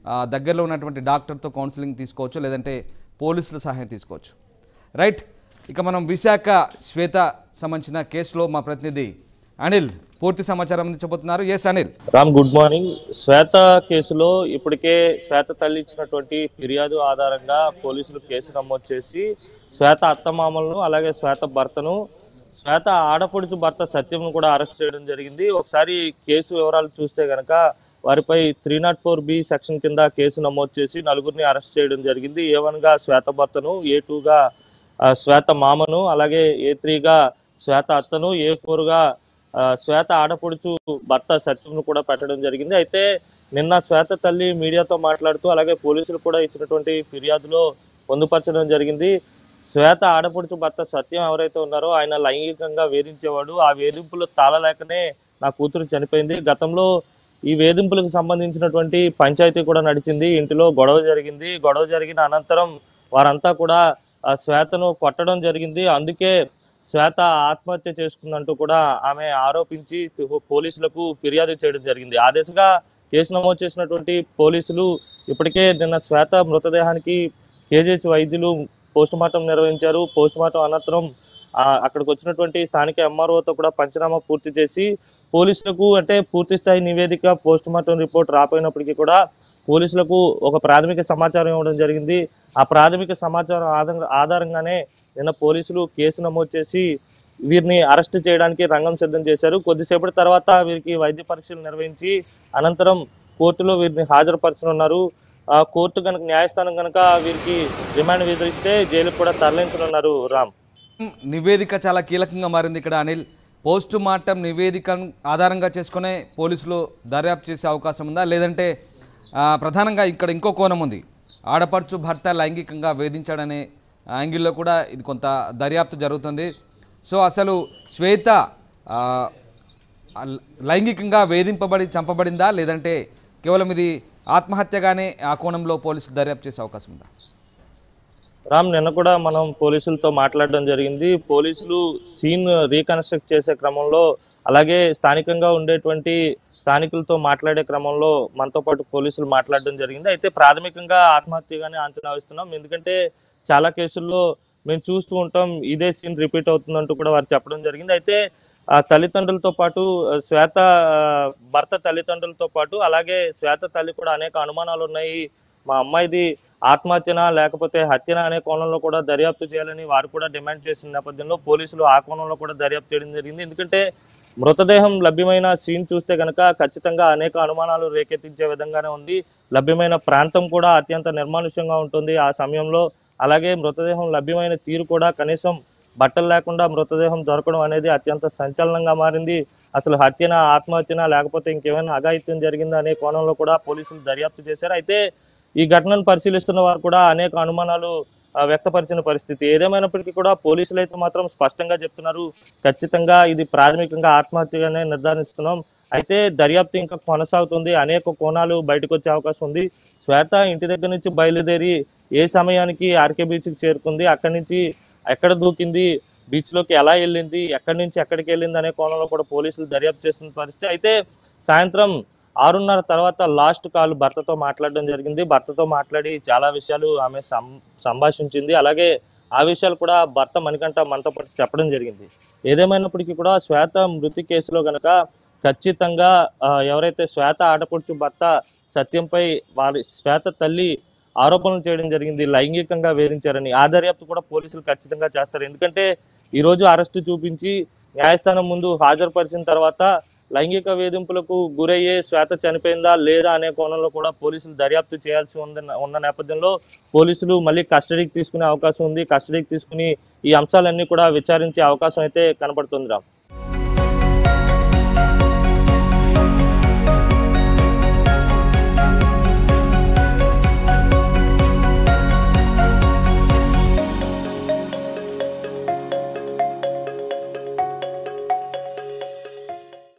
దగ్గరలో ఉన్నటువంటి డాక్టర్తో కౌన్సిలింగ్ తీసుకోవచ్చు, లేదంటే పోలీసుల సహాయం తీసుకోవచ్చు. రైట్, ఇక మనం విశాఖ శ్వేత సంబంధించిన కేసులో మా ప్రతినిధి అనిల్ పూర్తి సమాచారం అందించబోతున్నారు. Yes Anil. Ram, good morning. Shweta కేసులో ఇప్పటికే శ్వేత తల్లి ఇచ్చినటువంటి ఫిర్యాదు ఆధారంగా పోలీసులు కేసు నమోదు చేసి శ్వేత అత్తమామలను అలాగే శ్వేత భర్తను, శ్వేత ఆడపడుచు భర్త సత్యంను కూడా అరెస్ట్ చేయడం జరిగింది. ఒకసారి కేసు వివరాలు చూస్తే కనుక వారిపై 304B సెక్షన్ కింద కేసు నమోదు చేసి నలుగురిని అరెస్ట్ చేయడం జరిగింది. A1గా శ్వేత భర్తను, A2గా శ్వేత మామను, అలాగే A3గా శ్వేత అత్తను, A4గా శ్వేత ఆడపడుచు భర్త సత్యంను కూడా పెట్టడం జరిగింది. అయితే నిన్న శ్వేత తల్లి మీడియాతో మాట్లాడుతూ అలాగే పోలీసులు కూడా ఇచ్చినటువంటి ఫిర్యాదులో పొందుపరచడం జరిగింది. శ్వేత ఆడపడుచు భర్త సత్యం ఎవరైతే ఉన్నారో ఆయన లైంగికంగా వేధించేవాడు. ఆ వేధింపులు తాళలేకనే నా కూతురు చనిపోయింది. గతంలో ఈ వేధింపులకు సంబంధించినటువంటి పంచాయతీ కూడా నడిచింది. ఇంటిలో గొడవ జరిగింది. గొడవ జరిగిన అనంతరం వారంతా కూడా శ్వేతను కొట్టడం జరిగింది. అందుకే శ్వేత ఆత్మహత్య చేసుకుందంటూ కూడా ఆమె ఆరోపించి పోలీసులకు ఫిర్యాదు చేయడం జరిగింది. ఆ దిశగా కేసు నమోదు చేసినటువంటి పోలీసులు ఇప్పటికే నిన్న శ్వేత మృతదేహానికి కేజీహెచ్ వైద్యులు పోస్టుమార్టం నిర్వహించారు. పోస్టుమార్టం అనంతరం అక్కడికి వచ్చినటువంటి స్థానిక MROతో కూడా పంచనామా పూర్తి చేసి పోలీసులకు అంటే పూర్తి స్థాయి నివేదిక పోస్టుమార్టం రిపోర్ట్ రాపోయినప్పటికీ కూడా పోలీసులకు ఒక ప్రాథమిక సమాచారం ఇవ్వడం జరిగింది. ఆ ప్రాథమిక సమాచారం ఆధారంగానే నిన్న పోలీసులు కేసు నమోదు చేసి వీరిని అరెస్ట్ చేయడానికి రంగం సిద్ధం చేశారు. కొద్దిసేపటి తర్వాత వీరికి వైద్య పరీక్షలు నిర్వహించి అనంతరం కోర్టులో వీరిని హాజరుపరచనున్నారు. కోర్టు కనుక న్యాయస్థానం కనుక వీరికి రిమాండ్ విధిస్తే జైలుకు కూడా తరలించనున్నారు. రామ్, నివేదిక చాలా కీలకంగా మారింది ఇక్కడ అనిల్. పోస్టు మార్టం నివేదిక ఆధారంగా చేసుకునే పోలీసులు దర్యాప్తు చేసే అవకాశం ఉందా, లేదంటే ప్రధానంగా ఇక్కడ ఇంకో కోణం ఉంది, ఆడపడుచు భర్త లైంగికంగా వేధించాడనే యాంగిల్లో కూడా ఇది కొంత దర్యాప్తు జరుగుతుంది. సో అసలు శ్వేత లైంగికంగా వేధింపబడి చంపబడిందా, లేదంటే కేవలం ఇది ఆత్మహత్యగానే ఆ కోణంలో పోలీసులు దర్యాప్తు చేసే అవకాశం ఉందా? రామ్, నిన్న కూడా మనం పోలీసులతో మాట్లాడడం జరిగింది. పోలీసులు సీన్ రీకన్స్ట్రక్ట్ చేసే క్రమంలో అలాగే స్థానికంగా ఉండేటువంటి స్థానికులతో మాట్లాడే క్రమంలో మనతో పాటు పోలీసులు మాట్లాడడం జరిగింది. అయితే ప్రాథమికంగా ఆత్మహత్యగానే అంచనా వేస్తున్నాం. ఎందుకంటే చాలా కేసుల్లో మేము చూస్తూ ఉంటాం ఇదే సీన్ రిపీట్ అవుతుందంటూ కూడా వారు చెప్పడం జరిగింది. అయితే తల్లిదండ్రులతో పాటు శ్వేత భర్త తల్లిదండ్రులతో పాటు అలాగే శ్వేత తల్లి కూడా అనేక అనుమానాలు ఉన్నాయి. మా అమ్మాయిది ఆత్మహత్యనా లేకపోతే హత్యనా అనే కోణంలో కూడా దర్యాప్తు చేయాలని వారు కూడా డిమాండ్ చేసిన నేపథ్యంలో పోలీసులు ఆ కోణంలో కూడా దర్యాప్తు చేయడం జరిగింది. ఎందుకంటే మృతదేహం లభ్యమైన సీన్ చూస్తే కనుక ఖచ్చితంగా అనేక అనుమానాలు రేకెత్తించే విధంగానే ఉంది. లభ్యమైన ప్రాంతం కూడా అత్యంత నిర్మానుష్యంగా ఉంటుంది ఆ సమయంలో. అలాగే మృతదేహం లభ్యమైన తీరు కూడా కనీసం బట్టలు లేకుండా మృతదేహం దొరకడం అనేది అత్యంత సంచలనంగా మారింది. అసలు హత్యనా ఆత్మహత్యనా లేకపోతే ఇంకేమైనా అఘాయిత్యం జరిగిందా అనే కోణంలో కూడా పోలీసులు దర్యాప్తు చేశారు. అయితే ఈ ఘటనను పరిశీలిస్తున్న వారు కూడా అనేక అనుమానాలు వ్యక్తపరిచిన పరిస్థితి. ఏదేమైనప్పటికీ కూడా పోలీసులు అయితే మాత్రం స్పష్టంగా చెప్తున్నారు, ఖచ్చితంగా ఇది ప్రాథమికంగా ఆత్మహత్యగానే నిర్ధారిస్తున్నాం. అయితే దర్యాప్తు ఇంకా కొనసాగుతుంది. అనేక కోణాలు బయటకు వచ్చే అవకాశం ఉంది. శ్వేత ఇంటి దగ్గర నుంచి బయలుదేరి ఏ సమయానికి ఆర్కే బీచ్కి చేరుకుంది, అక్కడి నుంచి ఎక్కడ దూకింది, బీచ్లోకి ఎలా వెళ్ళింది, ఎక్కడి నుంచి ఎక్కడికి వెళ్ళింది అనే కోణంలో కూడా పోలీసులు దర్యాప్తు చేస్తున్న పరిస్థితి. అయితే సాయంత్రం 6:30 తర్వాత లాస్ట్ కాల్ భర్తతో మాట్లాడడం జరిగింది. భర్తతో మాట్లాడి చాలా విషయాలు ఆమె సంభాషించింది. అలాగే ఆ విషయాలు కూడా భర్త మణికంఠ మనతో పాటు చెప్పడం జరిగింది. ఏదేమైనప్పటికీ కూడా శ్వేత మృతి కేసులో కనుక ఖచ్చితంగా ఎవరైతే శ్వేత ఆడపడుచు భర్త సత్యంపై వారి శ్వేత తల్లి ఆరోపణలు చేయడం జరిగింది, లైంగికంగా వేధించారని, ఆ దర్యాప్తు కూడా పోలీసులు ఖచ్చితంగా చేస్తారు. ఎందుకంటే ఈరోజు అరెస్టు చూపించి న్యాయస్థానం ముందు హాజరుపరిచిన తర్వాత లైంగిక వేధింపులకు గురయ్యే శ్వేత చనిపోయిందా లేదా అనే కోణంలో కూడా పోలీసులు దర్యాప్తు చేయాల్సి ఉన్న నేపథ్యంలో పోలీసులు మళ్ళీ కస్టడీకి తీసుకునే అవకాశం ఉంది. కస్టడీకి తీసుకుని ఈ అంశాలన్నీ కూడా విచారించే అవకాశం అయితే కనబడుతుంది. రామ్.